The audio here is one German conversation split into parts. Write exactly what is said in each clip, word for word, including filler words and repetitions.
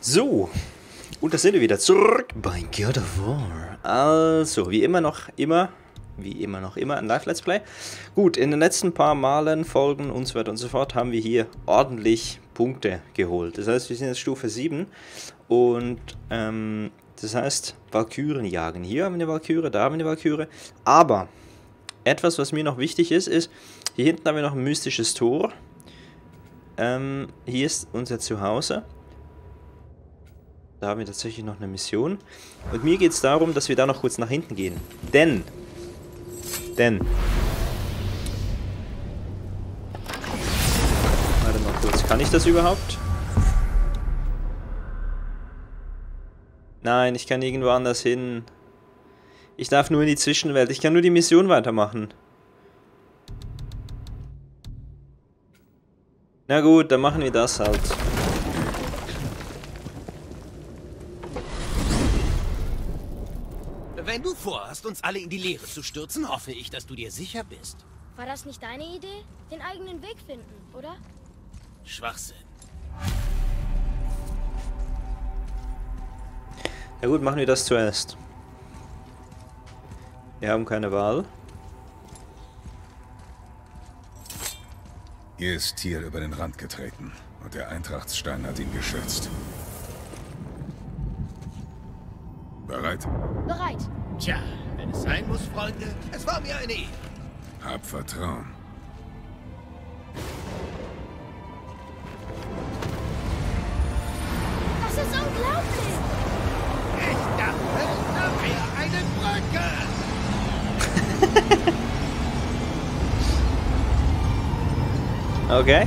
So, und da sind wir wieder zurück bei God of War. Also, wie immer noch immer, wie immer noch immer ein Live-Let's Play. Gut, in den letzten paar Malen, Folgen und so weiter und so fort haben wir hier ordentlich Punkte geholt. Das heißt, wir sind jetzt Stufe sieben und ähm, das heißt, Valkyren jagen. Hier haben wir eine Valkyrie, da haben wir eine Valkyrie. Aber etwas, was mir noch wichtig ist, ist, hier hinten haben wir noch ein mystisches Tor. Ähm, hier ist unser Zuhause. Da haben wir tatsächlich noch eine Mission. Und mir geht es darum, dass wir da noch kurz nach hinten gehen. Denn... Denn... Warte mal kurz. Kann ich das überhaupt? Nein, ich kann irgendwo anders hin. Ich darf nur in die Zwischenwelt. Ich kann nur die Mission weitermachen. Na gut, dann machen wir das halt. Wenn du vorhast, uns alle in die Leere zu stürzen, hoffe ich, dass du dir sicher bist. War das nicht deine Idee? Den eigenen Weg finden, oder? Schwachsinn. Ja gut, machen wir das zuerst. Wir haben keine Wahl. Hier ist Tyr über den Rand getreten und der Eintrachtsstein hat ihn geschützt. Bereit? Bereit. Tja, wenn es sein muss, Freunde, es war mir eine Ehre. Hab Vertrauen. Das ist unglaublich. Ich dachte, da wäre eine Brücke. Okay.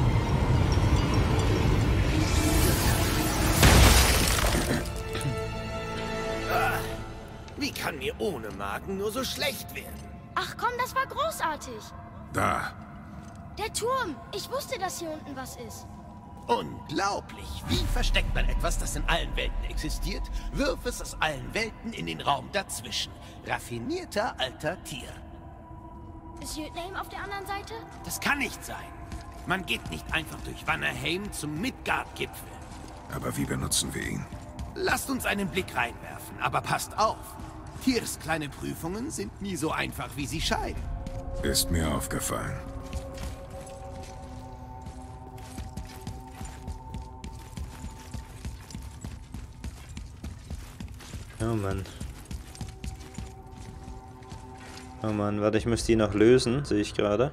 Wie kann mir ohne Magen nur so schlecht werden? Ach komm, das war großartig. Da. Der Turm. Ich wusste, dass hier unten was ist. Unglaublich. Wie versteckt man etwas, das in allen Welten existiert? Wirf es aus allen Welten in den Raum dazwischen. Raffinierter alter Tyr. Ist Jötname auf der anderen Seite? Das kann nicht sein. Man geht nicht einfach durch Vannerheim zum Midgard-Gipfel. Aber wie benutzen wir ihn? Lasst uns einen Blick reinwerfen, aber passt auf. Tyrs kleine Prüfungen sind nie so einfach, wie sie scheinen. Ist mir aufgefallen. Oh Mann. Oh Mann, warte, ich muss die noch lösen, sehe ich gerade.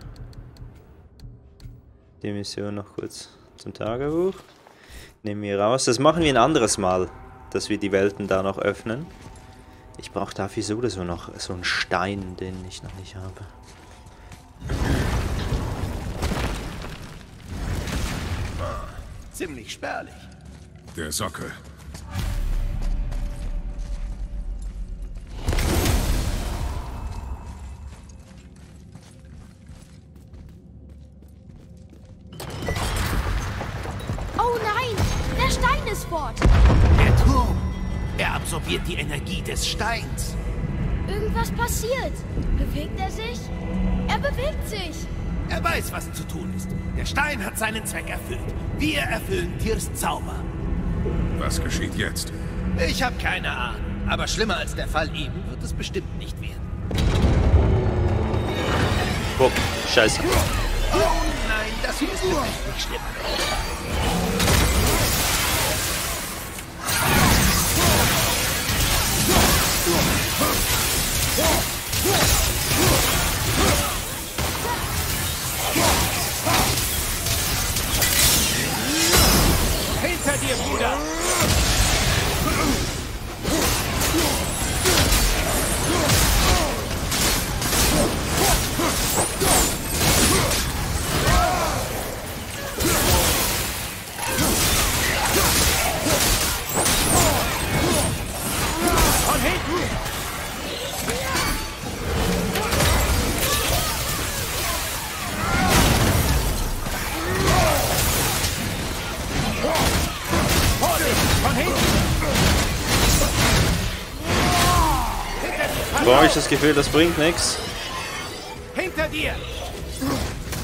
Die Mission noch kurz zum Tagebuch. Nehmen wir raus. Das machen wir ein anderes Mal, dass wir die Welten da noch öffnen. Ich brauche dafür so oder so noch so einen Stein, den ich noch nicht habe. Ziemlich spärlich. Der Sockel. Oh nein, der Stein ist fort. Der Turm. Er absorbiert die Energie des Steins. Irgendwas passiert. Bewegt er sich? Er bewegt sich. Er weiß, was zu tun ist. Der Stein hat seinen Zweck erfüllt. Wir erfüllen Tyrs Zauber. Was geschieht jetzt? Ich habe keine Ahnung. Aber schlimmer als der Fall eben wird es bestimmt nicht werden. Oh, scheiße. Oh nein, das hier ist wirklich nicht schlimm. Hinter dir, Bruder! Von hinten! Von hinten! Brauche ich das Gefühl, das bringt nichts. Hinter dir!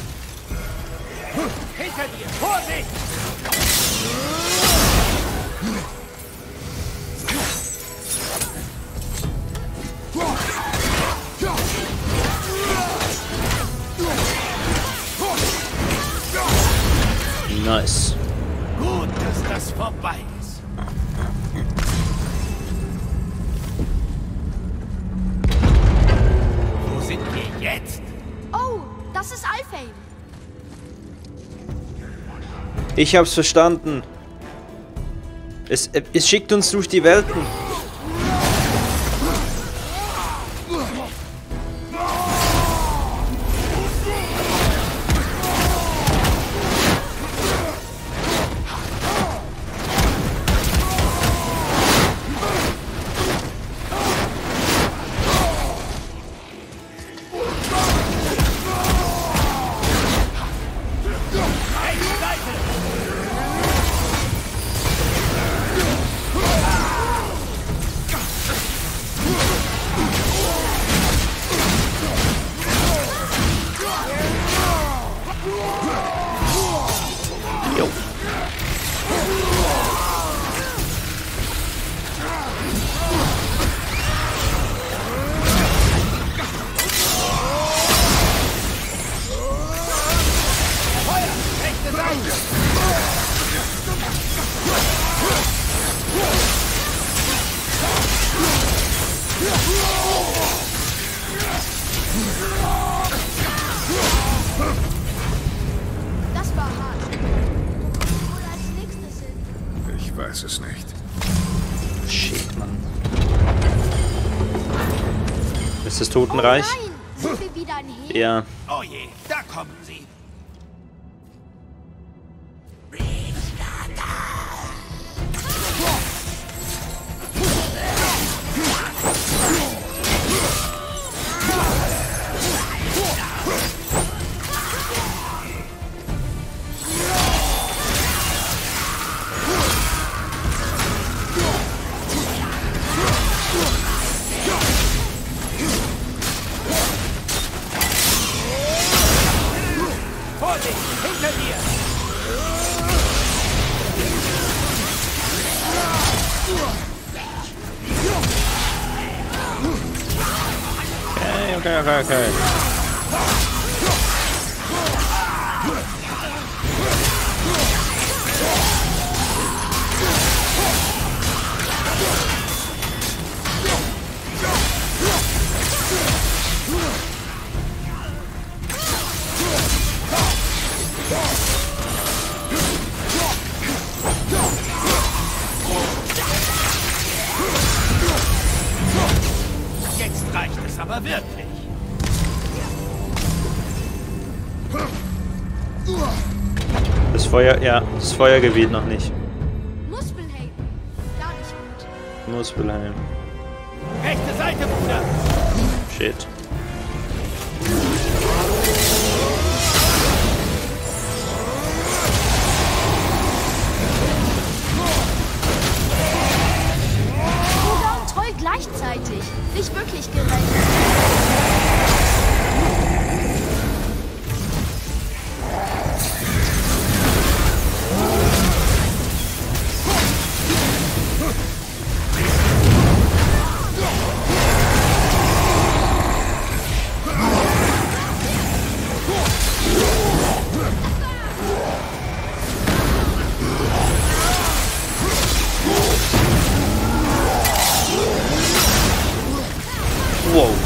Hinter dir! Vorsicht! vorbei ist. Wo sind wir jetzt? Oh, das ist Alfheim. Ich hab's verstanden. Es, es schickt uns durch die Welten. Das war hart. Wo wir als nächstes sind. Ich weiß es nicht. Shit, Mann. Ist das Totenreich? Oh nein, sind wir wieder ein Heer? Ja. Oh je, da kommen sie. Vorsicht, hinter dir! Okay, okay, okay, okay. Jetzt reicht es aber wirklich. Das Feuer, ja, das Feuergebiet noch nicht. Muspelheim. Gar nicht gut. Muspelheim. Rechte Seite, Bruder! Shit. Bruder und Troll gleichzeitig. Nicht wirklich gerecht. Wow.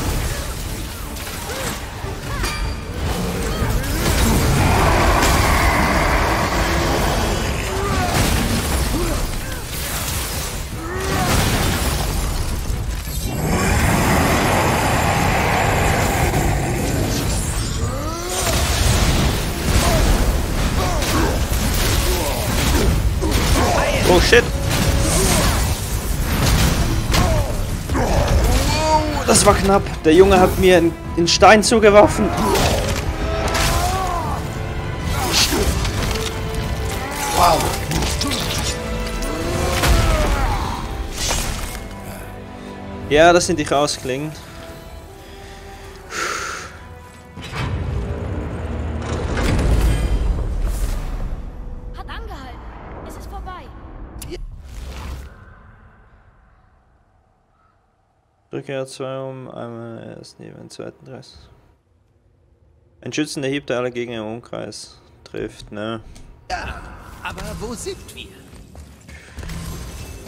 Oh shit. Das war knapp. Der Junge hat mir einen Stein zugeworfen. Wow. Ja, das sind die Rausklingen. Hat angehalten. Es ist vorbei. Drücke R zwei um, einmal erst neben den zweiten Kreis. Ein schützender Hieb, der alle Gegner im Umkreis trifft, ne? Ja, aber wo sind wir?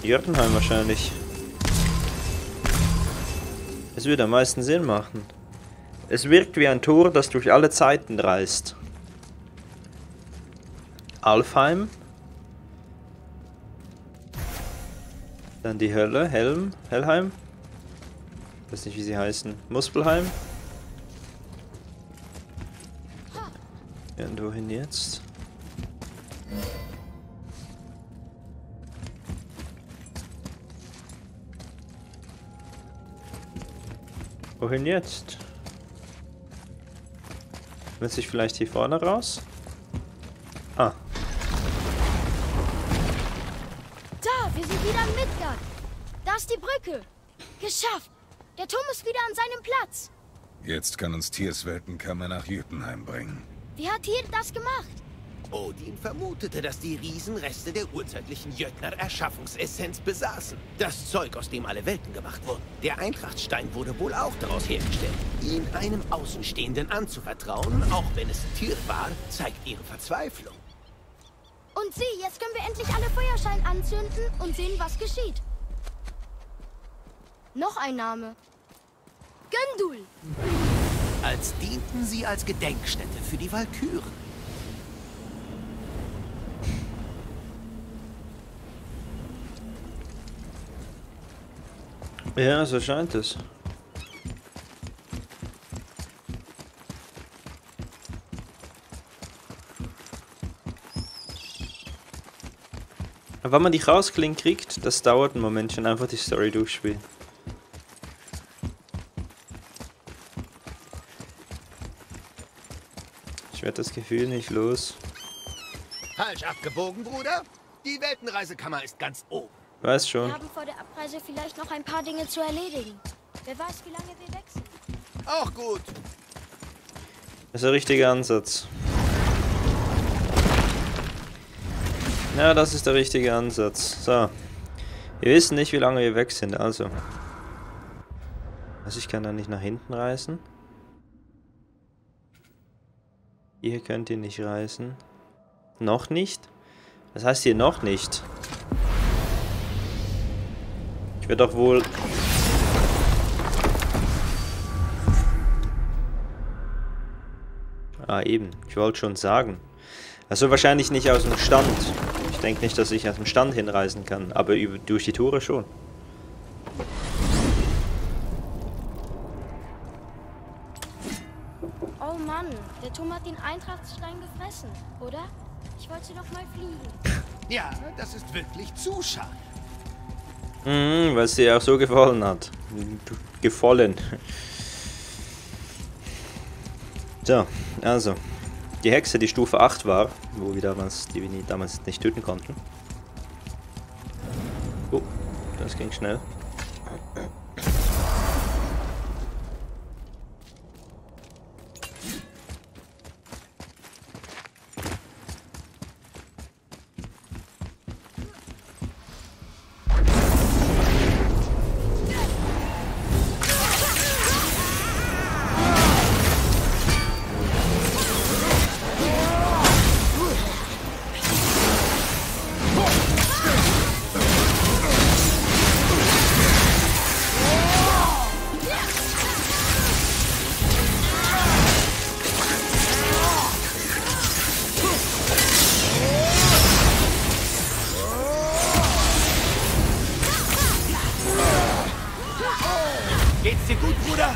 Jotunheim wahrscheinlich. Es würde am meisten Sinn machen. Es wirkt wie ein Tor, das durch alle Zeiten reist. Alfheim. Dann die Hölle, Helm, Hellheim. Ich weiß nicht, wie sie heißen. Muspelheim. Ja, und wohin jetzt? Wohin jetzt? Will sich vielleicht hier vorne raus? Ah. Da, wir sind wieder in Midgard. Da ist die Brücke. Geschafft. Der Turm ist wieder an seinem Platz. Jetzt kann uns Tyrs Weltenkammer nach Jotunheim bringen. Wie hat Tyr das gemacht? Odin vermutete, dass die Riesen Reste der urzeitlichen Jötnar-Erschaffungsessenz besaßen. Das Zeug, aus dem alle Welten gemacht wurden. Der Eintrachtstein wurde wohl auch daraus hergestellt. Ihn einem Außenstehenden anzuvertrauen, auch wenn es Tyr war, zeigt ihre Verzweiflung. Und sieh, jetzt können wir endlich alle Feuerschalen anzünden und sehen, was geschieht. Noch ein Name. Göndul. Als dienten sie als Gedenkstätte für die Walküren. Ja, so scheint es. Aber wenn man die rausklingt kriegt, das dauert einen Momentchen, einfach die Story durchspielen. Ich werde das Gefühl nicht los. Falsch abgebogen, Bruder. Die Weltenreisekammer ist ganz oben. Weiß schon. Wir haben vor der Abreise vielleicht noch ein paar Dinge zu erledigen. Wer weiß, wie lange wir weg sind. Auch gut. Das ist der richtige Ansatz. Ja, das ist der richtige Ansatz. So. Wir wissen nicht, wie lange wir weg sind, also. Also ich kann da nicht nach hinten reisen. Hier könnt ihr nicht reisen. Noch nicht? Das heißt hier noch nicht. Ich werde doch wohl... Ah, eben. Ich wollte schon sagen. Also wahrscheinlich nicht aus dem Stand. Ich denke nicht, dass ich aus dem Stand hinreisen kann, aber über, durch die Tore schon. Oh Mann, der Turm hat den Eintrachtstein gefressen, oder? Ich wollte doch mal fliegen. Ja, das ist wirklich zu schade. Mhm, weil es dir auch so gefallen hat. Gefallen. So, also. Die Hexe, die Stufe acht war, wo wir damals, die wir nie, damals nicht töten konnten. Oh, das ging schnell. Geht's dir gut, Bruder?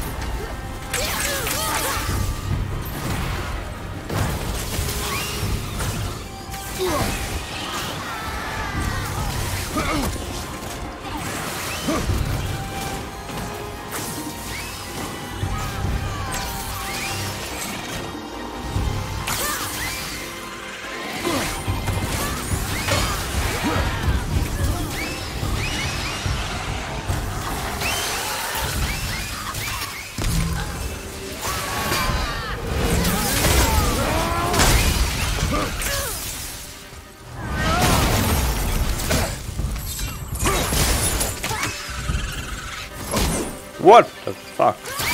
What the fuck?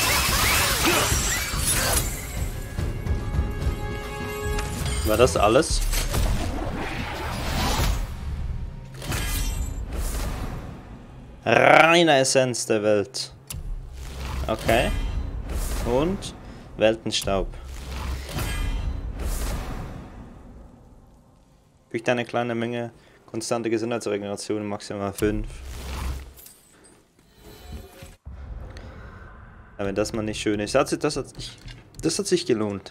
War das alles? Reine Essenz der Welt. Okay. Und Weltenstaub. Kriegt eine kleine Menge konstante Gesundheitsregeneration, maximal fünf. Ja, wenn das mal nicht schön ist. Das hat, das hat, sich, das hat sich gelohnt.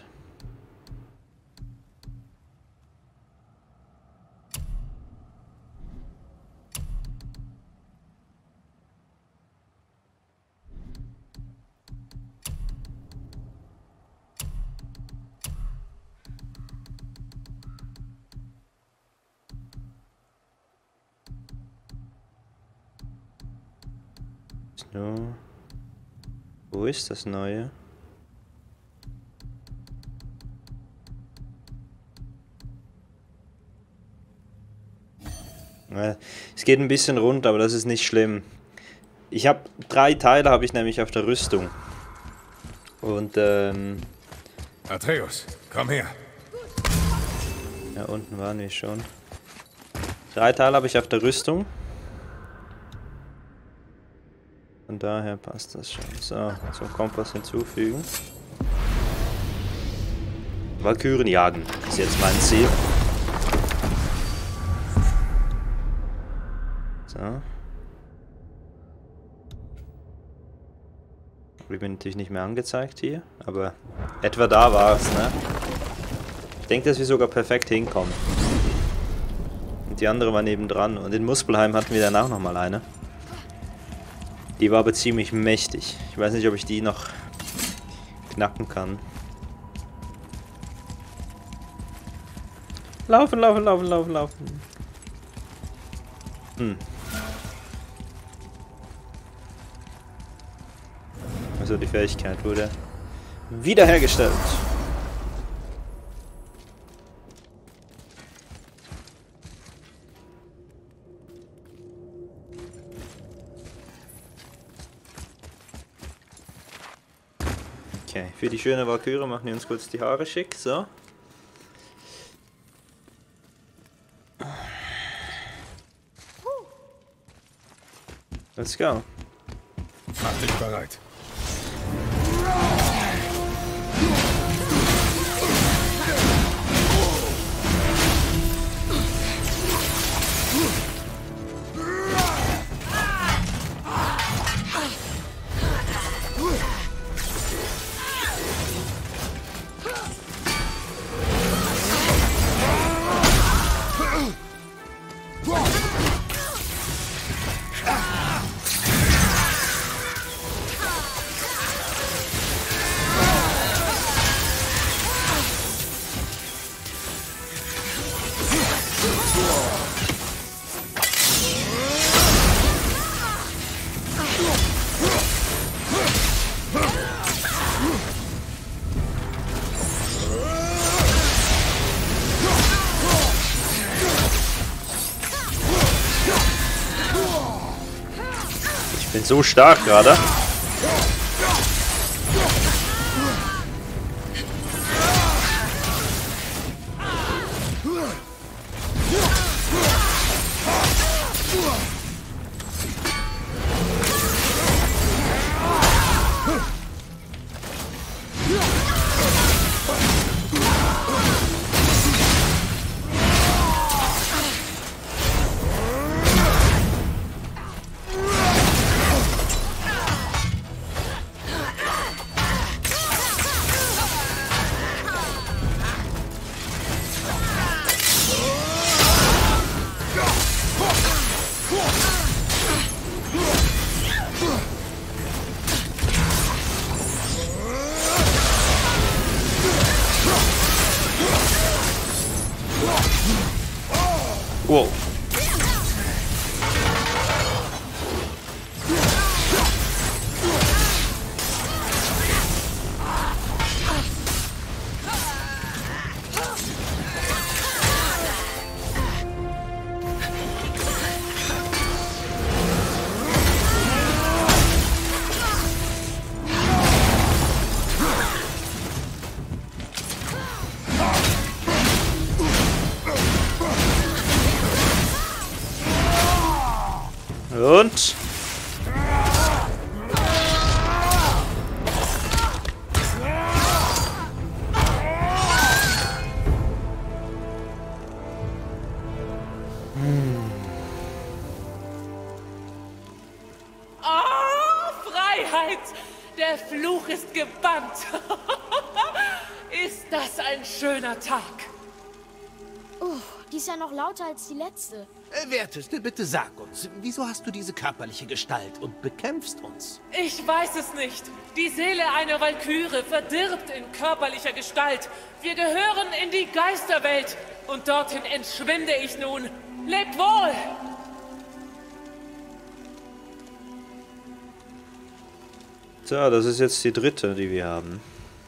So. Wo ist das Neue? Ja, es geht ein bisschen runter, aber das ist nicht schlimm. Ich habe drei Teile habe ich nämlich auf der Rüstung. Und ähm... Atreus, komm her. Ja, unten waren wir schon. Drei Teile habe ich auf der Rüstung. Von daher passt das schon. So, zum Kompass hinzufügen. Walküren jagen ist jetzt mein Ziel. So. Ich bin natürlich nicht mehr angezeigt hier, aber etwa da war es, ne? Ich denke, dass wir sogar perfekt hinkommen. Und die andere war nebendran. Und in Muspelheim hatten wir dann auch nochmal eine. Die war aber ziemlich mächtig. Ich weiß nicht, ob ich die noch knacken kann. Laufen, laufen, laufen, laufen, laufen. Hm. Also die Fähigkeit wurde wiederhergestellt. Okay, für die schöne Walküre machen wir uns kurz die Haare schick, so. Let's go. Mach dich bereit. Ich bin so stark gerade. Wow. Und Freiheit! Der Fluch ist gebannt! Ist das ein schöner Tag? Uh, die ist ja noch lauter als die letzte. Äh, Werteste, bitte sag uns, wieso hast du diese körperliche Gestalt und bekämpfst uns? Ich weiß es nicht. Die Seele einer Walküre verdirbt in körperlicher Gestalt. Wir gehören in die Geisterwelt. Und dorthin entschwinde ich nun. Lebt wohl! So, das ist jetzt die dritte, die wir haben.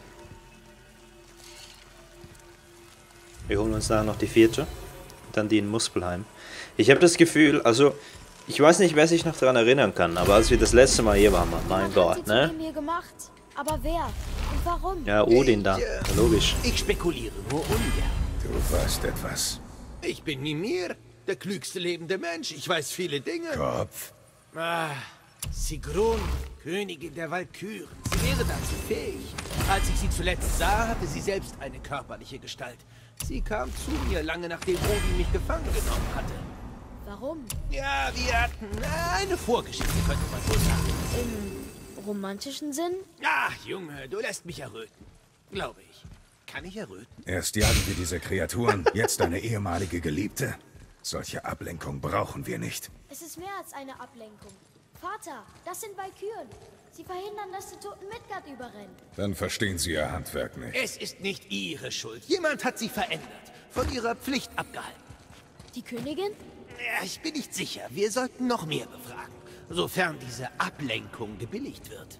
Wir holen uns nachher noch die vierte. Dann die in Muspelheim. Ich habe das Gefühl, also, ich weiß nicht, wer sich noch daran erinnern kann, aber als wir das letzte Mal hier waren, mein Gott, ne? Mir gemacht. Aber wer? Und warum? Ja, Odin da, Ich, äh, logisch. Ich spekuliere nur ungern. Du weißt etwas. Ich bin Mimir, der klügste lebende Mensch. Ich weiß viele Dinge. Kopf. Ah, Sigrun, Königin der Walküren. Sie wäre dazu fähig. Als ich sie zuletzt sah, hatte sie selbst eine körperliche Gestalt. Sie kam zu mir lange nachdem Odin mich gefangen genommen hatte. Warum? Ja, wir hatten äh, eine Vorgeschichte, könnte man wohl sagen. Im romantischen Sinn? Ach, Junge, du lässt mich erröten. Glaube ich. Kann ich erröten? Erst jagen wir diese Kreaturen, jetzt deine ehemalige Geliebte. Solche Ablenkung brauchen wir nicht. Es ist mehr als eine Ablenkung. Vater, das sind Walküren. Sie verhindern, dass die Toten Midgard überrennen. Dann verstehen sie ihr Handwerk nicht. Es ist nicht ihre Schuld. Jemand hat sie verändert. Von ihrer Pflicht abgehalten. Die Königin? Ja, ich bin nicht sicher. Wir sollten noch mehr befragen. Sofern diese Ablenkung gebilligt wird.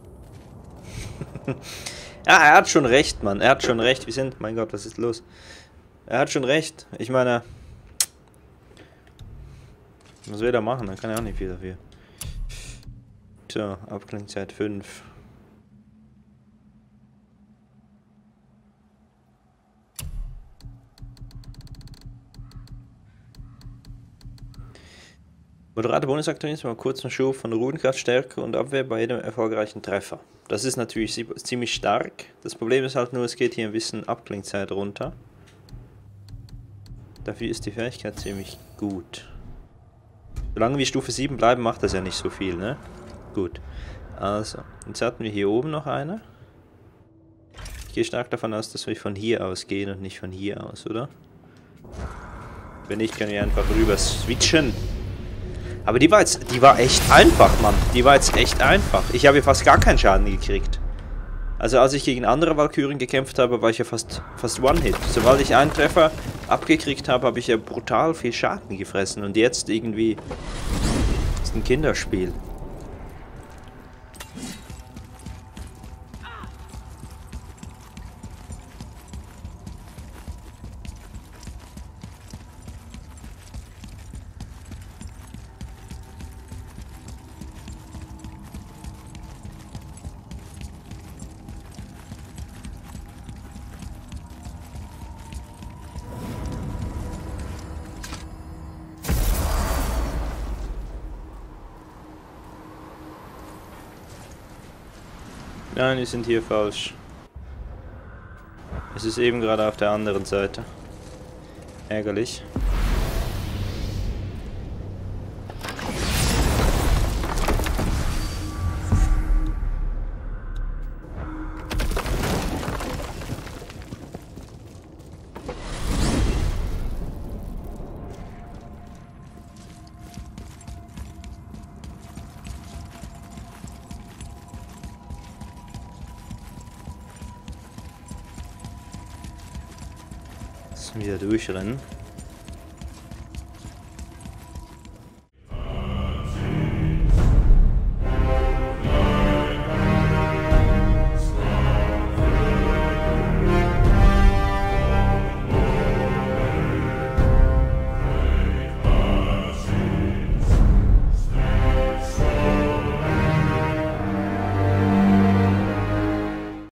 Ja, er hat schon recht, Mann. Er hat schon recht. Wir sind, mein Gott, was ist los? Er hat schon recht. Ich meine, was will er machen? Er kann ja auch nicht viel dafür. So, Abklingzeit fünf. Moderate Bonusaktion, mal kurzen Schub von Runenkraftstärke und Abwehr bei jedem erfolgreichen Treffer. Das ist natürlich ziemlich stark. Das Problem ist halt nur, es geht hier ein bisschen Abklingzeit runter. Dafür ist die Fähigkeit ziemlich gut. Solange wir Stufe sieben bleiben, macht das ja nicht so viel, ne? Gut. Also, jetzt hatten wir hier oben noch eine. Ich gehe stark davon aus, dass wir von hier aus gehen und nicht von hier aus, oder? Wenn nicht, können wir einfach rüber switchen. Aber die war jetzt, die war echt einfach, Mann. Die war jetzt echt einfach. Ich habe hier fast gar keinen Schaden gekriegt. Also als ich gegen andere Walküren gekämpft habe, war ich ja fast, fast One-Hit. Sobald ich einen Treffer abgekriegt habe, habe ich ja brutal viel Schaden gefressen. Und jetzt irgendwie ist ein Kinderspiel. Nein, wir sind hier falsch. Es ist eben gerade auf der anderen Seite. Ärgerlich. Wieder durchrennen.